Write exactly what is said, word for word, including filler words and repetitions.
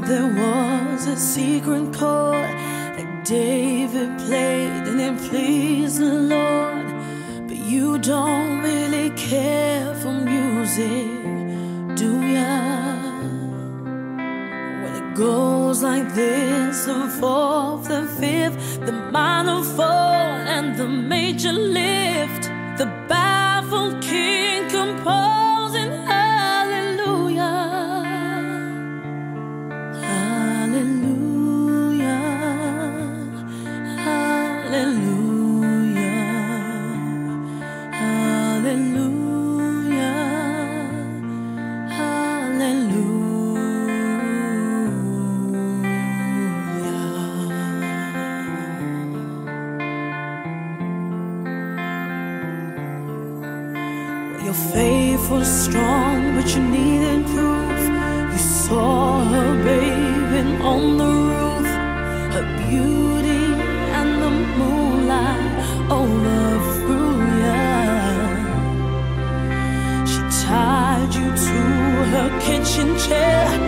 there was a secret chord that David played and it pleased the Lord. But you don't really care for music, do ya? When it goes like this, the fourth, the fifth, the minor fall and the major lift, the baffled king composing hallelujah, hallelujah, hallelujah, hallelujah, hallelujah. Your faith was strong, but you needed proof. You saw her bathing on the roof, her beauty and the moonlight overthrew ya. She tied you to her kitchen chair